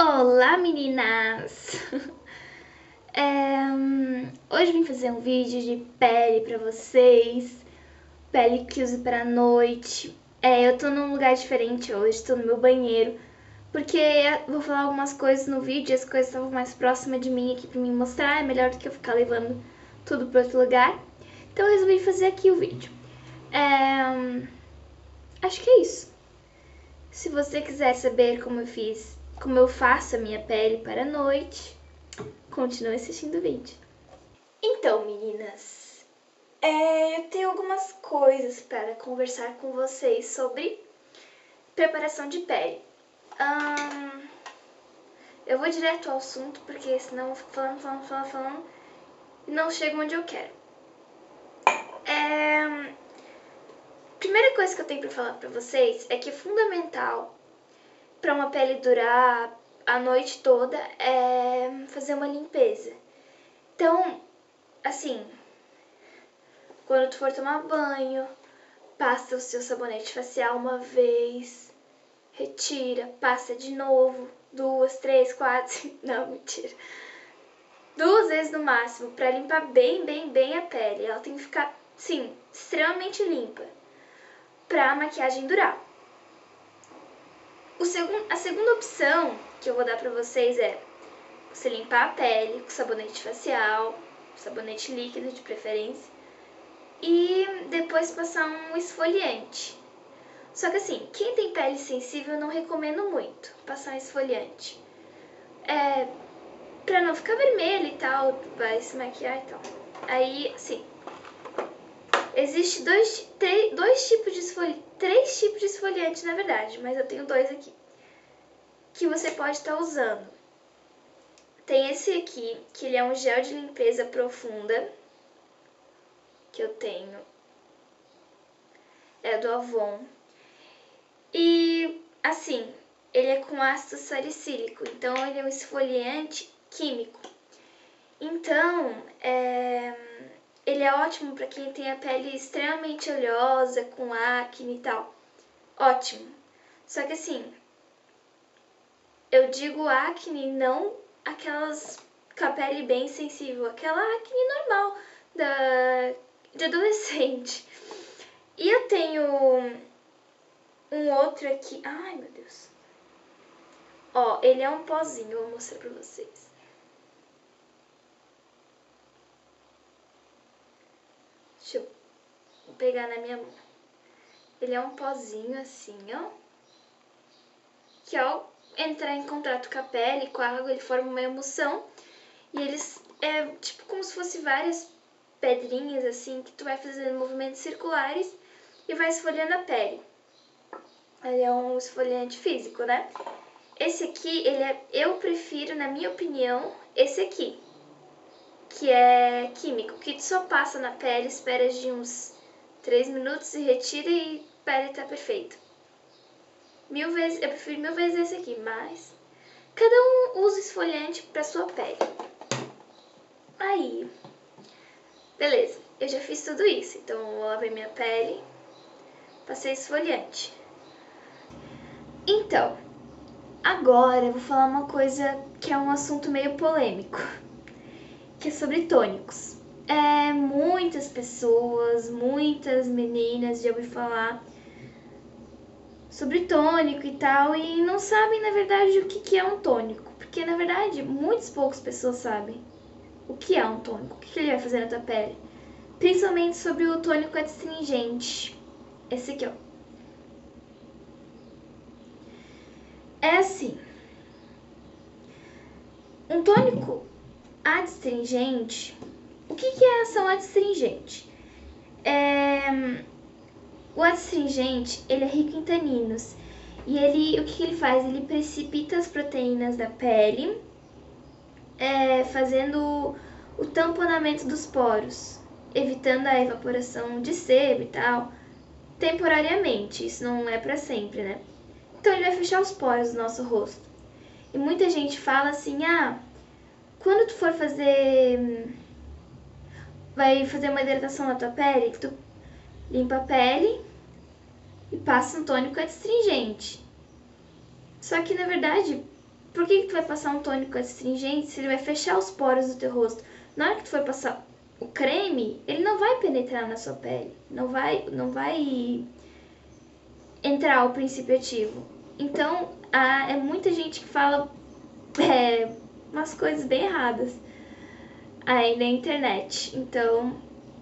Olá, meninas! Hoje vim fazer um vídeo de pele pra vocês, pele que uso pra noite. Eu tô num lugar diferente hoje, tô no meu banheiro, porque vou falar algumas coisas no vídeo e as coisas estavam mais próximas de mim aqui pra mim mostrar, é melhor do que eu ficar levando tudo pra outro lugar. Então eu resolvi fazer aqui o vídeo. Acho que é isso. Se você quiser saber como eu faço a minha pele para a noite, continue assistindo o vídeo. Então, meninas, eu tenho algumas coisas para conversar com vocês sobre preparação de pele. Eu vou direto ao assunto, porque senão eu fico falando e não chego onde eu quero. Primeira coisa que eu tenho para falar para vocês é que é fundamental para uma pele durar a noite toda é fazer uma limpeza. Então, assim, quando tu for tomar banho, passa o seu sabonete facial uma vez, retira, passa de novo, 2, 3, 4, não, mentira. 2 vezes no máximo, pra limpar bem a pele. Ela tem que ficar, sim, extremamente limpa, pra maquiagem durar. A segunda opção que eu vou dar pra vocês é você limpar a pele com sabonete facial, sabonete líquido de preferência, e depois passar um esfoliante. Só que assim, quem tem pele sensível eu não recomendo muito passar um esfoliante. Pra não ficar vermelho e tal, vai se maquiar e tal. Aí, assim, existe três tipos de esfoliante na verdade, mas eu tenho 2 aqui que você pode estar usando. Tem esse aqui, que ele é um gel de limpeza profunda, que eu tenho, é do Avon. E, assim, ele é com ácido salicílico, então ele é um esfoliante químico. Então, ele é ótimo para quem tem a pele extremamente oleosa, com acne e tal. Ótimo. Só que assim, eu digo acne, não aquelas com a pele bem sensível, aquela acne normal de adolescente. E eu tenho um outro aqui, ai meu Deus. Ó, ele é um pozinho, eu vou mostrar pra vocês. Deixa eu pegar na minha mão. Ele é um pozinho assim, ó. Que ao entrar em contato com a pele, com a água, ele forma uma emulsão. E eles é tipo como se fosse várias pedrinhas assim, que tu vai fazendo movimentos circulares e vai esfoliando a pele. Ele é um esfoliante físico, né? Esse aqui, eu prefiro, na minha opinião, esse aqui, que é químico, que tu só passa na pele, espera de uns 3 minutos e retira e a pele tá perfeita. Eu prefiro 1000 vezes esse aqui, mas cada um usa esfoliante pra sua pele. Aí, beleza, eu já fiz tudo isso, então eu lavei minha pele, passei esfoliante. Então, agora eu vou falar uma coisa que é um assunto meio polêmico, que é sobre tônicos. Muitas pessoas, muitas meninas já ouviram falar sobre tônico e tal e não sabem na verdade o que é um tônico, porque na verdade muitas poucas pessoas sabem o que é um tônico, o que ele vai fazer na tua pele, principalmente sobre o tônico adstringente, esse aqui ó. É assim, um tônico adstringente, o que é a ação adstringente? O adstringente, ele é rico em taninos e o que ele faz? Ele precipita as proteínas da pele, fazendo o tamponamento dos poros, evitando a evaporação de sebo e tal, temporariamente, isso não é pra sempre, né? Então ele vai fechar os poros do nosso rosto. E muita gente fala assim, quando tu for vai fazer uma hidratação na tua pele, tu limpa a pele e passa um tônico adstringente. Só que na verdade, Por que tu vai passar um tônico astringente se ele vai fechar os poros do teu rosto? Na hora que tu for passar o creme, ele não vai penetrar na sua pele, não vai entrar o princípio ativo. Então, é muita gente que fala umas coisas bem erradas aí na internet. Então,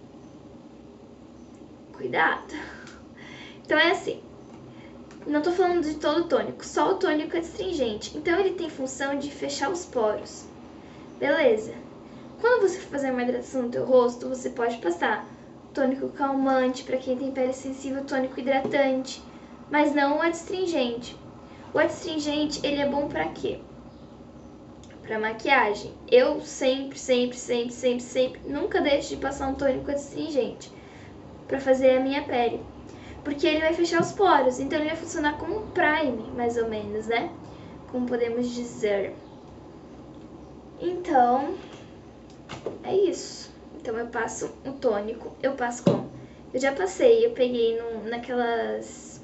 cuidado. Então é assim, não tô falando de todo o tônico, só o tônico astringente. Então ele tem função de fechar os poros. Beleza. Quando você for fazer uma hidratação no teu rosto, você pode passar tônico calmante para quem tem pele sensível, tônico hidratante, mas não o astringente. O astringente, ele é bom para quê? Para maquiagem. Eu sempre, nunca deixo de passar um tônico astringente para fazer a minha pele, porque ele vai fechar os poros, então ele vai funcionar como um prime, mais ou menos, né? Como podemos dizer. Então, é isso. Então eu passo um tônico, eu passo como? Eu já passei, eu peguei naquelas...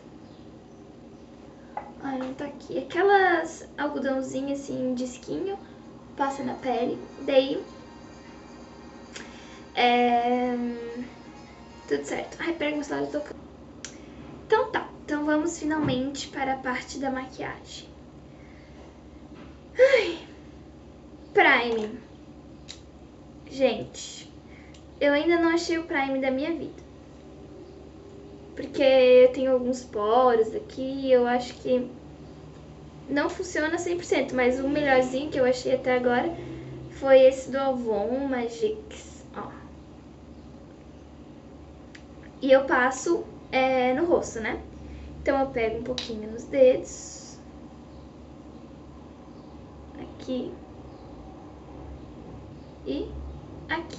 Ai, não tá aqui. Aquelas algodãozinhas assim, um disquinho, passa na pele, daí... Tudo certo. Ai, pera, meu celular tocando. Então tá, então vamos finalmente para a parte da maquiagem. Ai, prime. Gente, eu ainda não achei o prime da minha vida, porque eu tenho alguns poros aqui e eu acho que não funciona 100%, mas o melhorzinho que eu achei até agora foi esse do Avon Magix, ó. E eu passo no rosto, né? Então eu pego um pouquinho nos dedos, aqui e aqui,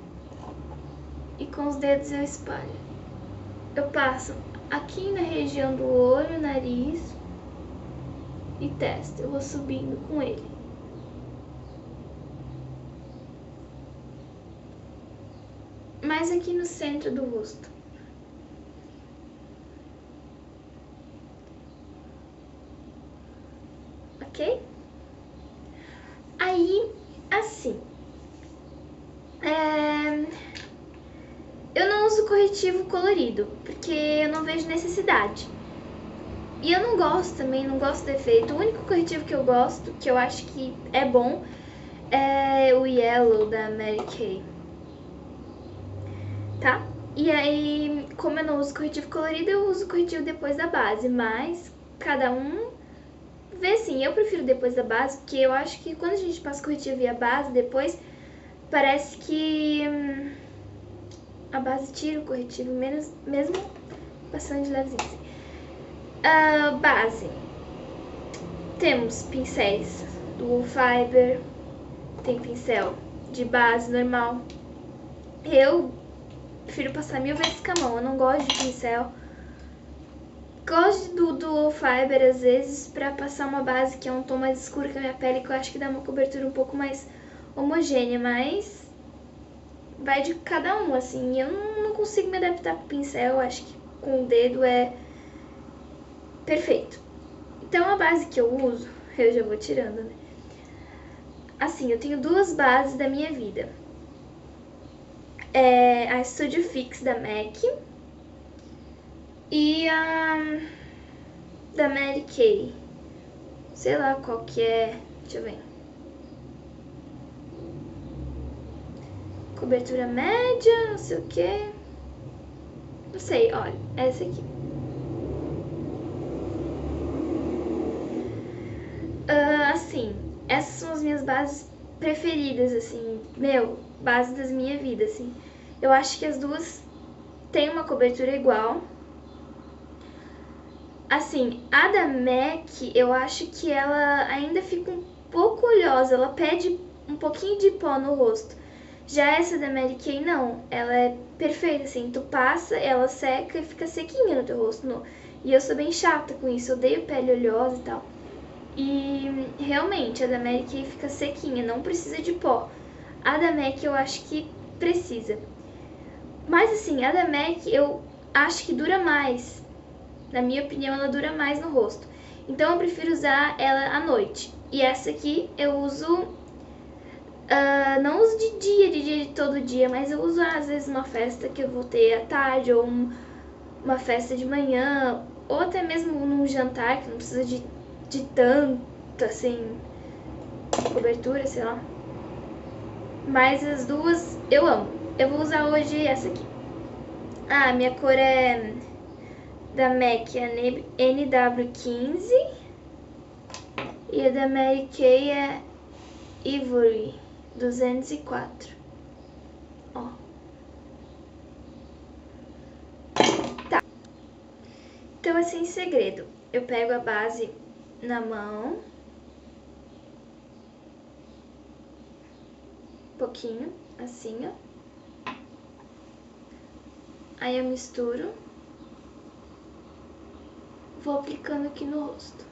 e com os dedos eu espalho. Eu passo aqui na região do olho, nariz e testa. Eu vou subindo com ele. Mais aqui no centro do rosto. Ok? Aí, assim, eu não uso corretivo colorido, porque eu não vejo necessidade. E eu não gosto também, não gosto do efeito. O único corretivo que eu gosto, que eu acho que é bom, é o Yellow da Mary Kay. Tá? E aí, como eu não uso corretivo colorido, eu uso corretivo depois da base, mas cada um vê assim. Eu prefiro depois da base, porque eu acho que quando a gente passa corretivo e a base depois, parece que a base tira o corretivo, mesmo passando de levezinho assim. Base. Temos pincéis do Woolfiber, tem pincel de base normal. Eu prefiro passar 1000 vezes com a mão, eu não gosto de pincel. Gosto do Woolfiber às vezes pra passar uma base que é um tom mais escuro que a minha pele, que eu acho que dá uma cobertura um pouco mais homogênea, mas vai de cada um, assim. Eu não consigo me adaptar com pincel, acho que com o dedo é perfeito. Então a base que eu uso, eu já vou tirando, né? Assim, eu tenho duas bases da minha vida. A Studio Fix da MAC e a da Mary Kay. Sei lá qual que é, deixa eu ver. Cobertura média, não sei o que. Não sei, olha, essa aqui. Assim, essas são as minhas bases preferidas, assim, base das minha vida, assim. Eu acho que as duas têm uma cobertura igual. Assim, a da MAC, eu acho que ela ainda fica um pouco oleosa, ela pede um pouquinho de pó no rosto. Já essa da Mary Kay, não, ela é perfeita, assim, tu passa, ela seca e fica sequinha no teu rosto. E eu sou bem chata com isso, eu odeio pele oleosa e tal. E realmente, a da Mary Kay fica sequinha, não precisa de pó. A da MAC eu acho que precisa. Mas assim, a da MAC eu acho que dura mais. Na minha opinião, ela dura mais no rosto. Então eu prefiro usar ela à noite. E essa aqui eu uso, não uso de dia, de todo dia, mas eu uso às vezes uma festa que eu vou ter à tarde, ou uma festa de manhã, ou até mesmo num jantar que não precisa de tanto, assim, cobertura, sei lá. Mas as duas eu amo. Eu vou usar hoje essa aqui. Ah, minha cor é da MAC, é NW15. E a da Mary Kay é Ivory 204. Ó. Tá. Então, assim, segredo. Eu pego a base na mão. Um pouquinho, assim, ó. Aí eu misturo. Vou aplicando aqui no rosto.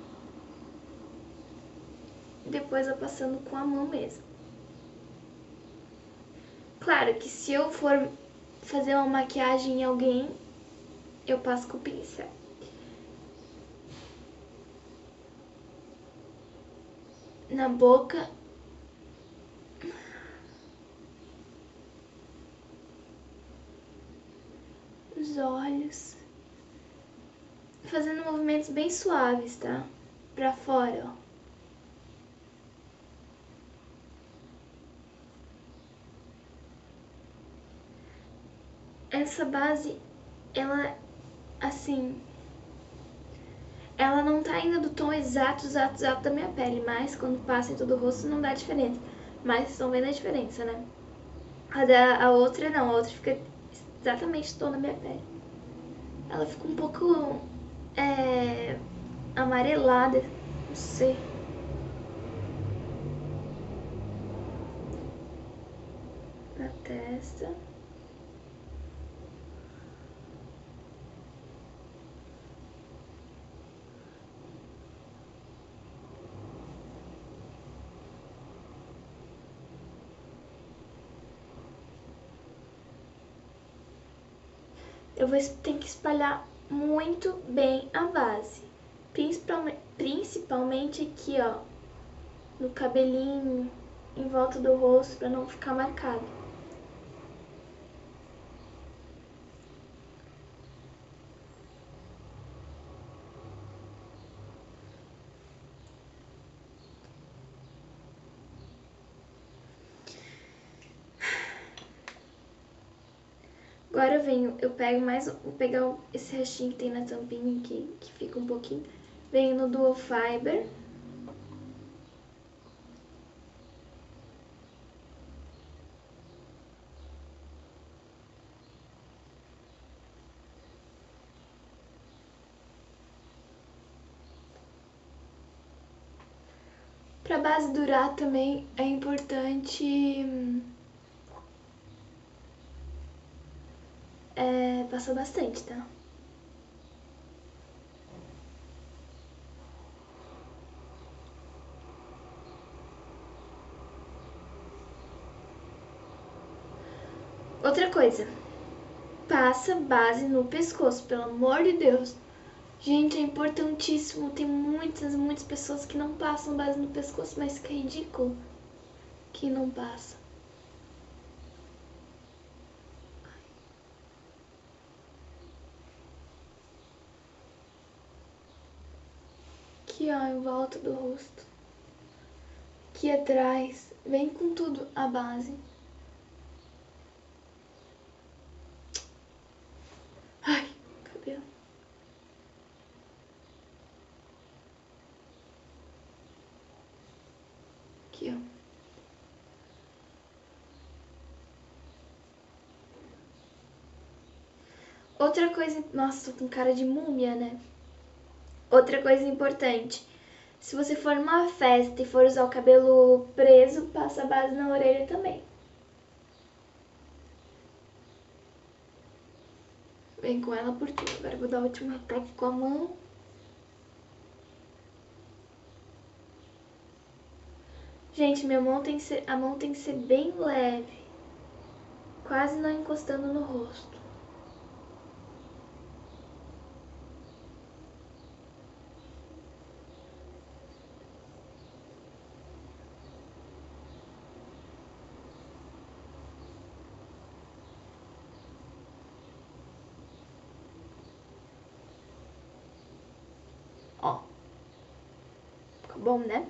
Depois eu passando com a mão mesmo. Claro que se eu for fazer uma maquiagem em alguém, eu passo com o pincel. Na boca. Os olhos. Fazendo movimentos bem suaves, tá? Pra fora, ó. Essa base, ela, assim, ela não tá ainda do tom exato da minha pele, mas quando passa em todo o rosto não dá diferença. Mas vocês estão vendo a diferença, né? A outra não, a outra fica exatamente o tom da minha pele. Ela fica um pouco amarelada, não sei. Na testa. Eu vou ter que espalhar muito bem a base. Principalmente aqui, ó, no cabelinho, em volta do rosto, pra não ficar marcado. Agora eu pego mais, vou pegar esse restinho que tem na tampinha aqui, que fica um pouquinho. Venho no Dual Fiber. Pra base durar também é importante passar bastante, tá? Outra coisa, passa base no pescoço, pelo amor de Deus. Gente, é importantíssimo. Tem muitas pessoas que não passam base no pescoço, mas fica ridículo que não passa. Aqui, ó, em volta do rosto. Aqui atrás. Vem com tudo a base. Ai, cabelo. Aqui, ó. Outra coisa... Nossa, tô com cara de múmia, né? Outra coisa importante. Se você for numa festa e for usar o cabelo preso, passa a base na orelha também. Vem com ela por tudo. Agora eu vou dar o último retoque com a mão. Gente, a mão tem que ser bem leve. Quase não encostando no rosto. Ó. Ficou bom, né?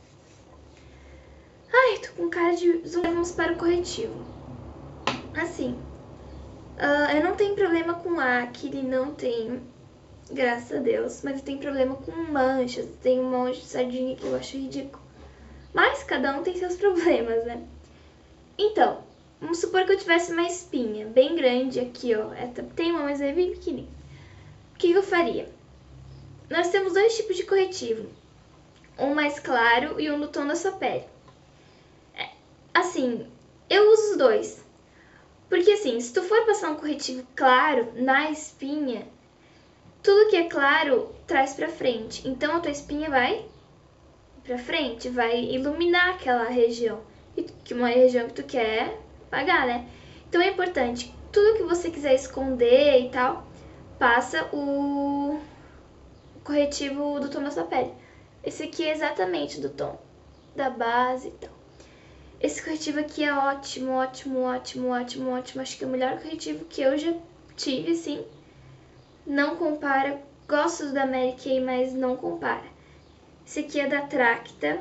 Ai, tô com cara de zoom. Vamos para o corretivo. Assim, eu não tenho problema com acne, não tenho, graças a Deus. Mas eu tenho problema com manchas. Tem um monte de sardinha que eu acho ridículo. Mas cada um tem seus problemas, né? Então, vamos supor que eu tivesse uma espinha bem grande aqui, ó. Tem uma, mas é bem pequenininha. O que eu faria? Nós temos dois tipos de corretivo. Um mais claro e um no tom da sua pele. Assim, eu uso os dois. Porque assim, se tu for passar um corretivo claro na espinha, tudo que é claro traz pra frente. Então a tua espinha vai pra frente, vai iluminar aquela região. Que uma região que tu quer apagar, né? Então é importante, tudo que você quiser esconder e tal, passa o corretivo do tom da sua pele. Esse aqui é exatamente do tom da base e tal. Esse corretivo aqui é ótimo, ótimo, ótimo, ótimo, ótimo. Acho que é o melhor corretivo que eu já tive, sim. Não compara. Gosto da Mary Kay, mas não compara. Esse aqui é da Tracta.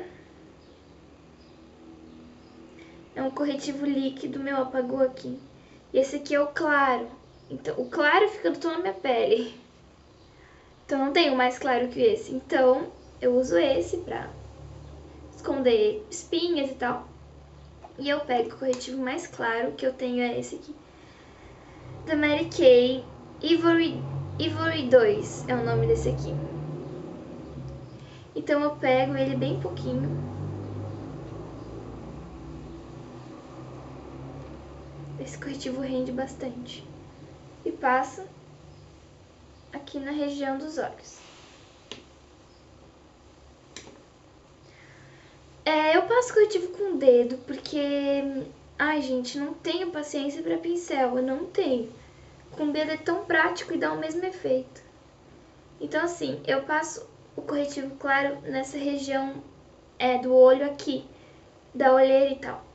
É um corretivo líquido, meu, apagou aqui. E esse aqui é o claro. Então, o claro fica do tom da minha pele. Então, não tenho mais claro que esse. Então, eu uso esse pra esconder espinhas e tal. E eu pego o corretivo mais claro, que eu tenho é esse aqui. Da Mary Kay. Ivory 2 é o nome desse aqui. Então, eu pego ele bem pouquinho. Esse corretivo rende bastante. E passo aqui na região dos olhos. Eu passo corretivo com o dedo porque... Ai, gente, não tenho paciência pra pincel, eu não tenho. Com o dedo é tão prático e dá o mesmo efeito. Então, assim, eu passo o corretivo claro nessa região do olho aqui, da olheira e tal.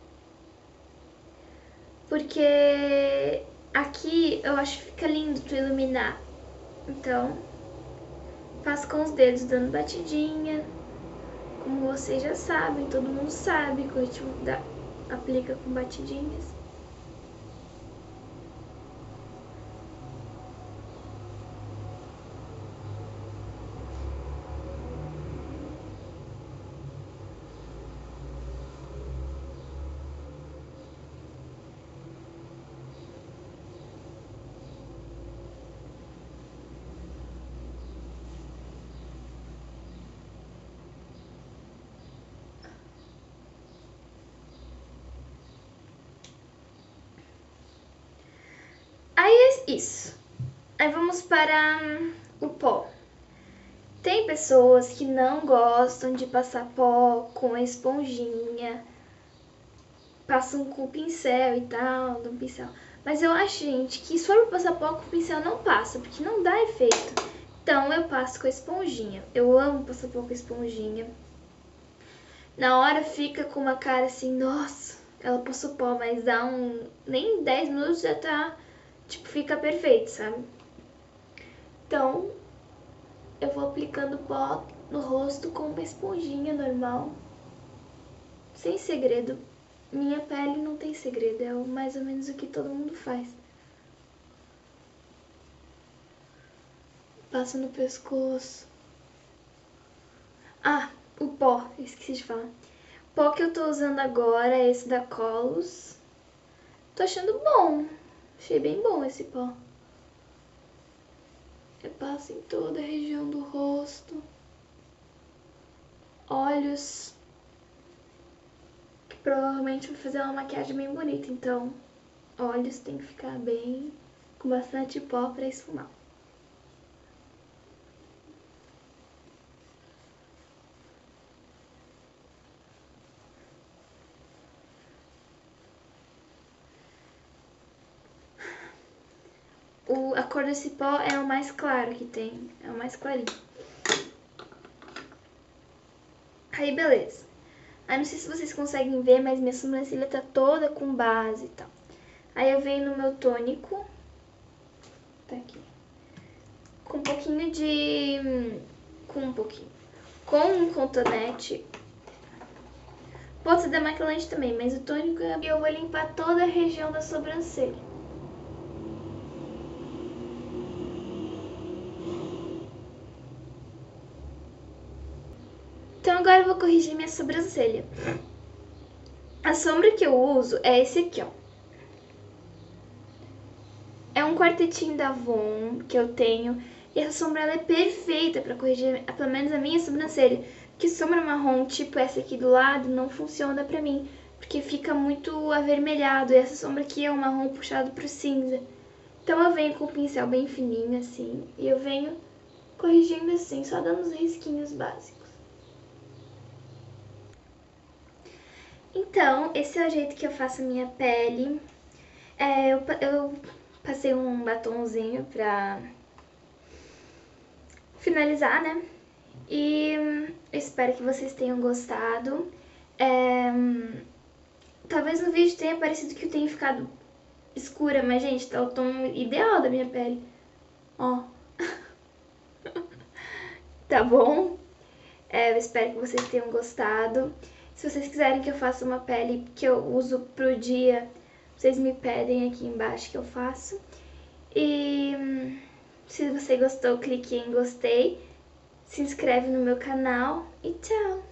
Porque aqui eu acho que fica lindo tu iluminar. Então, passo com os dedos dando batidinha. Como vocês já sabem, todo mundo sabe, corretivo aplica com batidinhas. Aí é isso. Aí vamos para o pó. Tem pessoas que não gostam de passar pó com a esponjinha, passam com o pincel e tal, do pincel. Mas eu acho, gente, que se for pra passar pó com o pincel não passa, porque não dá efeito. Então eu passo com a esponjinha. Eu amo passar pó com a esponjinha. Na hora fica com uma cara assim, nossa, ela passou pó, mas dá nem 10 minutos já tá, tipo, fica perfeito, sabe? Então, eu vou aplicando pó no rosto com uma esponjinha normal. Sem segredo. Minha pele não tem segredo, é mais ou menos o que todo mundo faz. Passo no pescoço. Ah, o pó, esqueci de falar. O pó que eu tô usando agora é esse da Colors. Tô achando bom. Achei bem bom esse pó. Eu passo em toda a região do rosto. Olhos. Que provavelmente vou fazer uma maquiagem bem bonita, então olhos tem que ficar bem, com bastante pó pra esfumar. A cor desse pó é o mais claro que tem, é o mais clarinho. Aí beleza. Aí não sei se vocês conseguem ver, mas minha sobrancelha tá toda com base e tal. Aí eu venho no meu tônico, tá aqui, com um pouquinho de com um pouquinho. Com um cotonete. Pode ser demaquilante também, mas o tônico é... E eu vou limpar toda a região da sobrancelha. Então agora eu vou corrigir minha sobrancelha. A sombra que eu uso é esse aqui, ó. É um quartetinho da Avon que eu tenho. E essa sombra ela é perfeita pra corrigir, pelo menos a minha sobrancelha. Porque sombra marrom, tipo essa aqui do lado, não funciona pra mim. Porque fica muito avermelhado. E essa sombra aqui é um marrom puxado pro cinza. Então eu venho com o pincel bem fininho assim. E eu venho corrigindo assim, só dando uns risquinhos básicos. Então, esse é o jeito que eu faço a minha pele. Eu passei um batonzinho pra finalizar, né? E eu espero que vocês tenham gostado. Talvez no vídeo tenha parecido que eu tenha ficado escura, mas, gente, tá o tom ideal da minha pele. Ó. Tá bom? Eu espero que vocês tenham gostado. Se vocês quiserem que eu faça uma pele que eu uso pro dia, vocês me pedem aqui embaixo que eu faço. E se você gostou, clique em gostei, se inscreve no meu canal e tchau!